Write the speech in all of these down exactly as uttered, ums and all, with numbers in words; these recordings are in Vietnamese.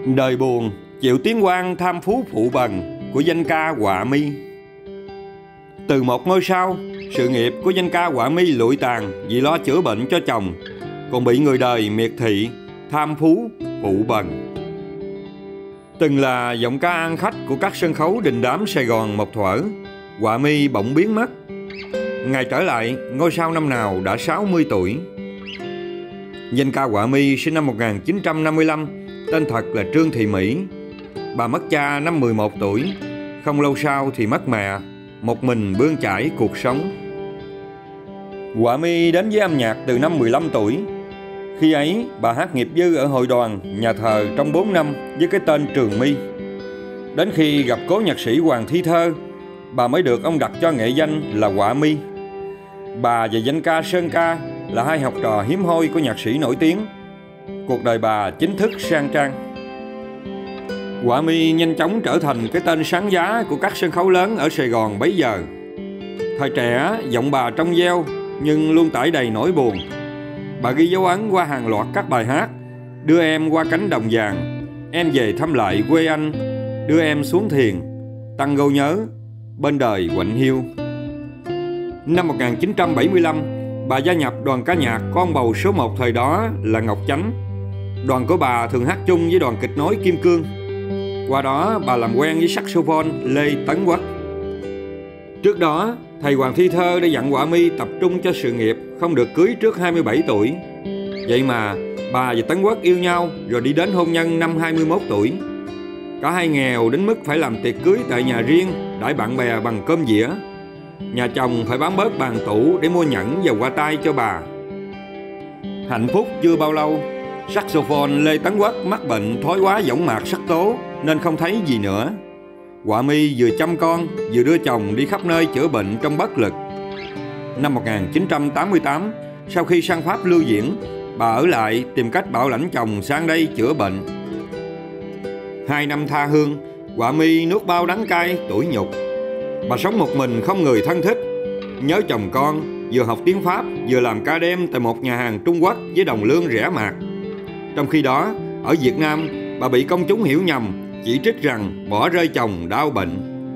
Đời buồn, chịu tiếng quan tham phú phụ bần của danh ca Họa Mi. Từ một ngôi sao, sự nghiệp của danh ca Họa Mi lụi tàn vì lo chữa bệnh cho chồng, còn bị người đời miệt thị, tham phú, phụ bần. Từng là giọng ca ăn khách của các sân khấu đình đám Sài Gòn một thuở, Họa Mi bỗng biến mất. Ngày trở lại, ngôi sao năm nào đã sáu mươi tuổi. Danh ca Họa Mi sinh năm một nghìn chín trăm năm mươi lăm, tên thật là Trương Thị Mỹ. Bà mất cha năm mười một tuổi, không lâu sau thì mất mẹ, một mình bươn chải cuộc sống. Họa Mi đến với âm nhạc từ năm mười lăm tuổi. Khi ấy, bà hát nghiệp dư ở hội đoàn, nhà thờ trong bốn năm với cái tên Trường My. Đến khi gặp cố nhạc sĩ Hoàng Thi Thơ, bà mới được ông đặt cho nghệ danh là Họa Mi. Bà và danh ca Sơn Ca là hai học trò hiếm hoi của nhạc sĩ nổi tiếng. Cuộc đời bà chính thức sang trang. Họa Mi nhanh chóng trở thành cái tên sáng giá của các sân khấu lớn ở Sài Gòn bấy giờ. Thời trẻ, giọng bà trong veo nhưng luôn tải đầy nỗi buồn. Bà ghi dấu ấn qua hàng loạt các bài hát: Đưa em qua cánh đồng vàng, Em về thăm lại quê anh, Đưa em xuống thiền, Tăng Gâu nhớ, Bên đời quạnh hiu. Năm một nghìn chín trăm bảy mươi lăm, bà gia nhập đoàn ca nhạc con bầu số một thời đó là Ngọc Chánh. Đoàn của bà thường hát chung với đoàn kịch nói Kim Cương. Qua đó bà làm quen với saxophone Lê Tấn Quốc. Trước đó, thầy Hoàng Thi Thơ đã dặn Họa Mi tập trung cho sự nghiệp, không được cưới trước hai mươi bảy tuổi. Vậy mà bà và Tấn Quốc yêu nhau rồi đi đến hôn nhân năm hai mươi mốt tuổi. Cả hai nghèo đến mức phải làm tiệc cưới tại nhà riêng, đãi bạn bè bằng cơm dĩa. Nhà chồng phải bán bớt bàn tủ để mua nhẫn và hoa tai cho bà. Hạnh phúc chưa bao lâu, saxophone Lê Tấn Quốc mắc bệnh thoái hóa võng mạc sắc tố nên không thấy gì nữa. Họa Mi vừa chăm con vừa đưa chồng đi khắp nơi chữa bệnh trong bất lực. Năm một nghìn chín trăm tám mươi tám, sau khi sang Pháp lưu diễn, bà ở lại tìm cách bảo lãnh chồng sang đây chữa bệnh. Hai năm tha hương, Họa Mi nuốt bao đắng cay tủi nhục. Bà sống một mình không người thân thích, nhớ chồng con, vừa học tiếng Pháp vừa làm ca đêm tại một nhà hàng Trung Quốc với đồng lương rẻ mạt. Trong khi đó, ở Việt Nam, bà bị công chúng hiểu nhầm, chỉ trích rằng bỏ rơi chồng đau bệnh.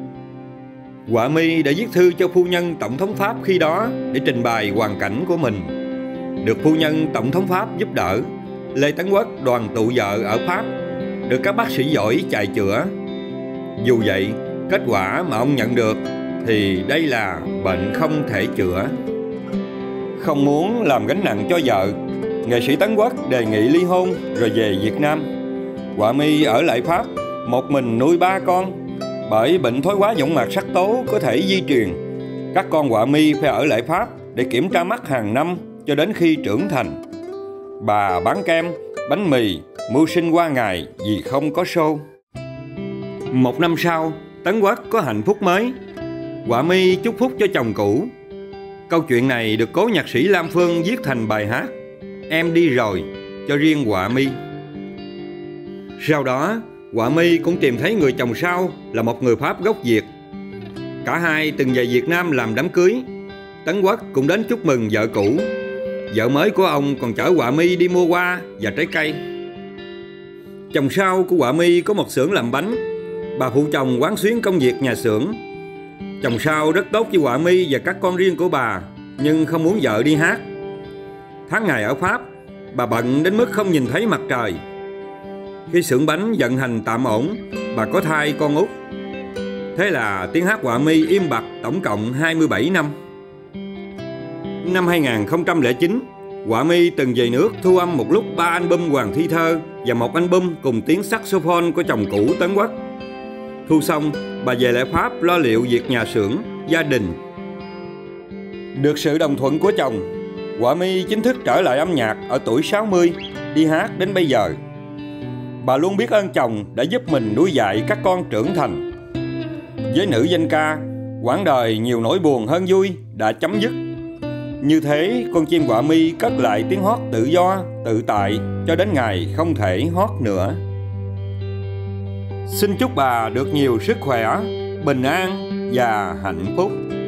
Họa Mi đã viết thư cho phu nhân Tổng thống Pháp khi đó để trình bày hoàn cảnh của mình. Được phu nhân Tổng thống Pháp giúp đỡ, Lê Tấn Quốc đoàn tụ vợ ở Pháp, được các bác sĩ giỏi chài chữa. Dù vậy, kết quả mà ông nhận được thì đây là bệnh không thể chữa. Không muốn làm gánh nặng cho vợ, nghệ sĩ Tấn Quốc đề nghị ly hôn rồi về Việt Nam. Họa Mi ở lại Pháp, một mình nuôi ba con. Bởi bệnh thoái hóa võng mạc sắc tố có thể di truyền, các con Họa Mi phải ở lại Pháp để kiểm tra mắt hàng năm cho đến khi trưởng thành. Bà bán kem, bánh mì, mưu sinh qua ngày vì không có show. Một năm sau, Tấn Quốc có hạnh phúc mới. Họa Mi chúc phúc cho chồng cũ. Câu chuyện này được cố nhạc sĩ Lam Phương viết thành bài hát Em đi rồi cho riêng Họa Mi. Sau đó, Họa Mi cũng tìm thấy người chồng sau là một người Pháp gốc Việt. Cả hai từng về Việt Nam làm đám cưới. Tấn Quốc cũng đến chúc mừng vợ cũ. Vợ mới của ông còn chở Họa Mi đi mua hoa và trái cây. Chồng sau của Họa Mi có một xưởng làm bánh. Bà phụ chồng quán xuyến công việc nhà xưởng. Chồng sau rất tốt với Họa Mi và các con riêng của bà, nhưng không muốn vợ đi hát. Tháng ngày ở Pháp, bà bận đến mức không nhìn thấy mặt trời. Khi xưởng bánh vận hành tạm ổn, bà có thai con út. Thế là tiếng hát Họa Mi im bặt tổng cộng hai mươi bảy năm. Năm hai nghìn không trăm lẻ chín, Họa Mi từng về nước thu âm một lúc ba album Hoàng Thi Thơ và một album cùng tiếng saxophone của chồng cũ Tấn Quốc. Thu xong, bà về lại Pháp lo liệu việc nhà xưởng, gia đình. Được sự đồng thuận của chồng, Họa Mi chính thức trở lại âm nhạc ở tuổi sáu mươi, đi hát đến bây giờ. Bà luôn biết ơn chồng đã giúp mình nuôi dạy các con trưởng thành. Với nữ danh ca, quãng đời nhiều nỗi buồn hơn vui đã chấm dứt. Như thế, con chim Họa Mi cất lại tiếng hót tự do, tự tại cho đến ngày không thể hót nữa. Xin chúc bà được nhiều sức khỏe, bình an và hạnh phúc.